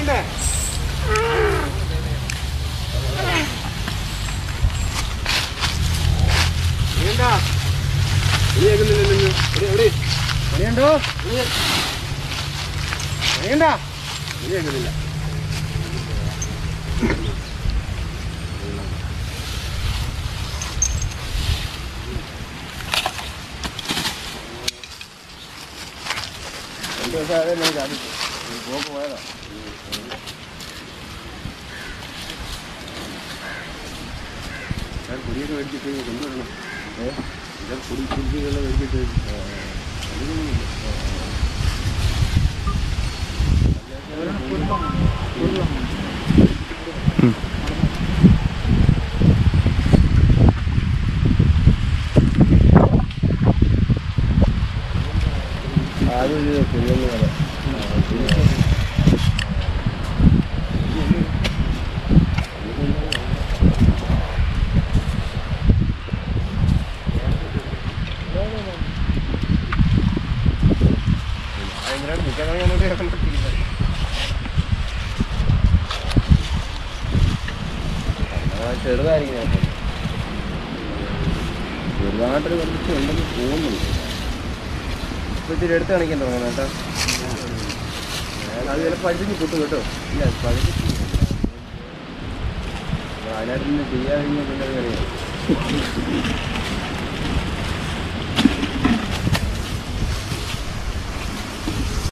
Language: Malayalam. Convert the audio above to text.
തന്നെ വേണ്ടാ എവിടെ പണിയുണ്ടോ പണിയണ്ട ഇനി കേൾക്കുന്നില്ല പോയതാ ഞാൻ കുടിയൊക്കെ മേടിച്ചിട്ട് കൊണ്ടുവരണം ഞാൻ കുടിക്കുള്ള മേടിച്ചിട്ട് അതൊരു കുഞ്ഞൊന്നും കഥ ചെറുതായിരിക്കും ചെറുതായിട്ടൊരു കുറച്ച് ഉണ്ടെന്ന് തോന്നുന്നു ഇപ്പം ഇത്തിരി എടുത്ത് കാണിക്കാൻ തുടങ്ങണം കേട്ടോ അത് ചിലപ്പോൾ പഴുതിന് പൊട്ടും കേട്ടോ ഇല്ല പഴുതി അതിനായിട്ട് ചെയ്യാൻ കഴിഞ്ഞാൽ പിന്നെ അറിയാം